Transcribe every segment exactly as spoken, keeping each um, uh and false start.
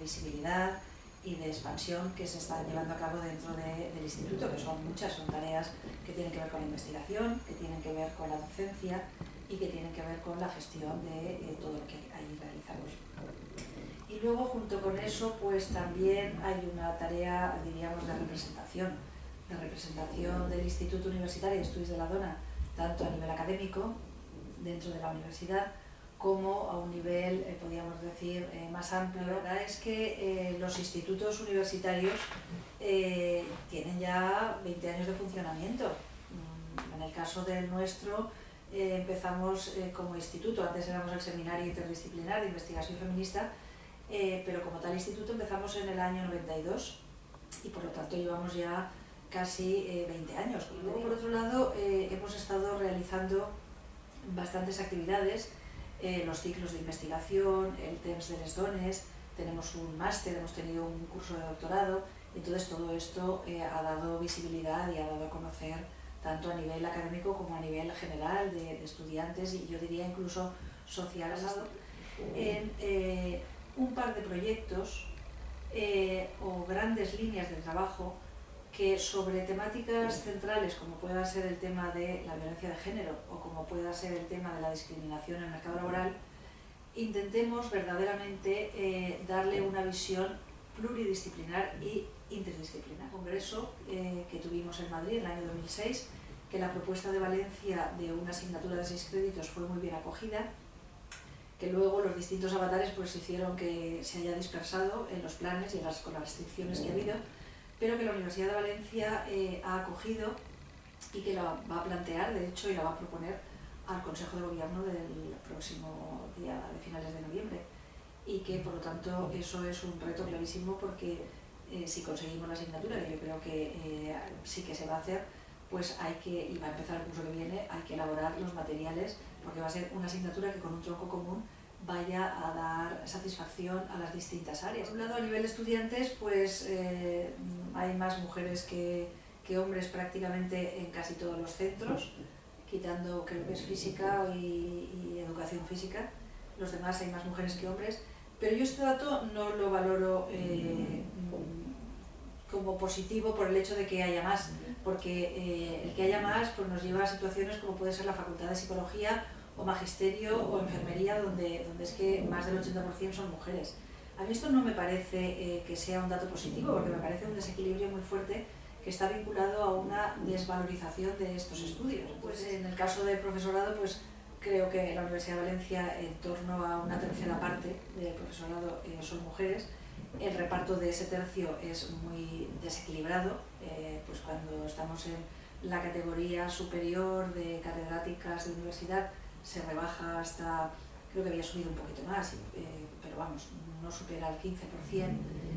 visibilidad y de expansión que se están llevando a cabo dentro de, del instituto, que son muchas, son tareas que tienen que ver con la investigación, que tienen que ver con la docencia y que tienen que ver con la gestión de eh, todo lo que ahí realizamos. Y luego, junto con eso, pues también hay una tarea, diríamos, de representación, de representación del Instituto Universitario de Estudios de la Dona, tanto a nivel académico, dentro de la universidad, como a un nivel, eh, podríamos decir, eh, más amplio. La verdad es que eh, los institutos universitarios eh, tienen ya veinte años de funcionamiento. En el caso del nuestro, eh, empezamos eh, como instituto, antes éramos el Seminario Interdisciplinar de Investigación Feminista, eh, pero como tal instituto empezamos en el año noventa y dos y por lo tanto llevamos ya casi eh, veinte años. Y luego, por otro lado, eh, hemos estado realizando bastantes actividades, eh, los ciclos de investigación, el temps de les dones, tenemos un máster, hemos tenido un curso de doctorado, entonces todo esto eh, ha dado visibilidad y ha dado a conocer tanto a nivel académico como a nivel general de, de estudiantes y yo diría incluso social, en eh, un par de proyectos eh, o grandes líneas de trabajo que sobre temáticas centrales como pueda ser el tema de la violencia de género o como pueda ser el tema de la discriminación en el mercado laboral, intentemos verdaderamente eh, darle una visión pluridisciplinar y interdisciplinar. Un congreso eh, que tuvimos en Madrid en el año dos mil seis, que la propuesta de Valencia de una asignatura de seis créditos fue muy bien acogida, que luego los distintos avatares pues hicieron que se haya dispersado en los planes y en las, con las restricciones que ha habido, pero que la Universidad de Valencia eh, ha acogido y que la va a plantear, de hecho, y la va a proponer al Consejo de Gobierno del próximo día de finales de noviembre. Y que, por lo tanto, eso es un reto clarísimo porque eh, si conseguimos la asignatura, que yo creo que eh, sí que se va a hacer, pues hay que, y va a empezar el curso que viene, hay que elaborar los materiales, porque va a ser una asignatura que con un tronco común vaya a dar satisfacción a las distintas áreas. Por un lado, a nivel de estudiantes, pues eh, hay más mujeres que, que hombres prácticamente en casi todos los centros, quitando creo que es física y, y educación física, los demás hay más mujeres que hombres, pero yo este dato no lo valoro eh, como positivo por el hecho de que haya más, porque eh, el que haya más pues nos lleva a situaciones como puede ser la Facultad de Psicología o Magisterio o Enfermería, donde, donde es que más del ochenta por cien son mujeres. A mí esto no me parece eh, que sea un dato positivo, porque me parece un desequilibrio muy fuerte que está vinculado a una desvalorización de estos estudios. Pues en el caso del profesorado, pues creo que la Universidad de Valencia, en torno a una tercera parte del profesorado eh, son mujeres. El reparto de ese tercio es muy desequilibrado, eh, pues cuando estamos en la categoría superior de catedráticas de universidad se rebaja hasta, creo que había subido un poquito más, eh, pero vamos, no supera el quince por cien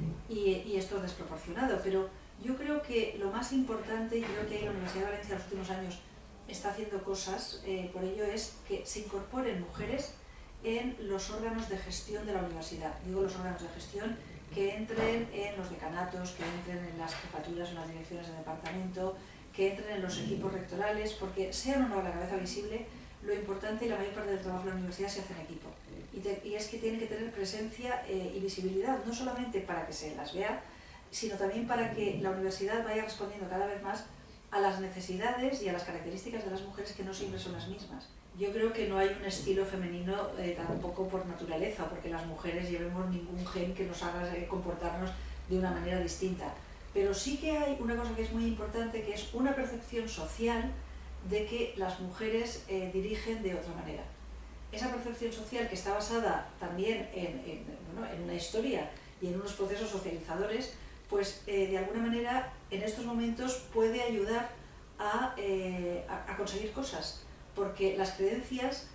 y, y esto es desproporcionado, pero yo creo que lo más importante, y creo que la Universidad de Valencia en los últimos años está haciendo cosas, eh, por ello es que se incorporen mujeres en los órganos de gestión de la universidad. Digo los órganos de gestión que entren en los decanatos, que entren en las jefaturas, en las direcciones de departamento, que entren en los equipos rectorales, porque sean o no la cabeza visible, lo importante y la mayor parte del trabajo de la universidad se hace en equipo. Y, te, y es que tienen que tener presencia eh, y visibilidad, no solamente para que se las vea, sino también para que la universidad vaya respondiendo cada vez más a las necesidades y a las características de las mujeres que no siempre son las mismas. Yo creo que no hay un estilo femenino eh, tampoco por naturaleza, porque las mujeres llevemos ningún gen que nos haga eh, comportarnos de una manera distinta. Pero sí que hay una cosa que es muy importante, que es una percepción social de que las mujeres eh, dirigen de otra manera. Esa percepción social que está basada también en, en, bueno, en una historia y en unos procesos socializadores, pues eh, de alguna manera en estos momentos puede ayudar a, eh, a, a conseguir cosas, porque las creencias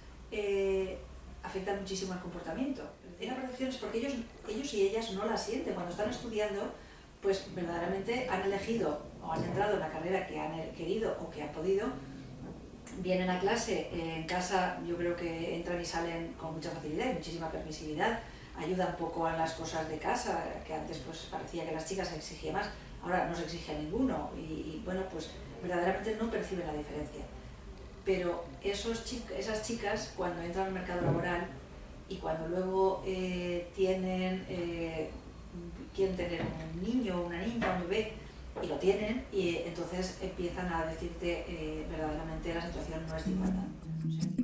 eh, afectan muchísimo al comportamiento. Esa percepción es porque ellos, ellos y ellas no la sienten. Cuando están estudiando, pues verdaderamente han elegido o han entrado en la carrera que han querido o que han podido, vienen a clase, eh, en casa yo creo que entran y salen con mucha facilidad, muchísima permisividad, ayudan un poco en las cosas de casa, que antes pues parecía que las chicas se exigían más, ahora no se exige a ninguno y, y bueno, pues verdaderamente no perciben la diferencia. Pero esos chic esas chicas cuando entran al mercado laboral y cuando luego eh, tienen eh, quieren tener un niño, una niña, un bebé, y lo tienen, y entonces empiezan a decirte eh, verdaderamente la situación no es de igualdad. O sea,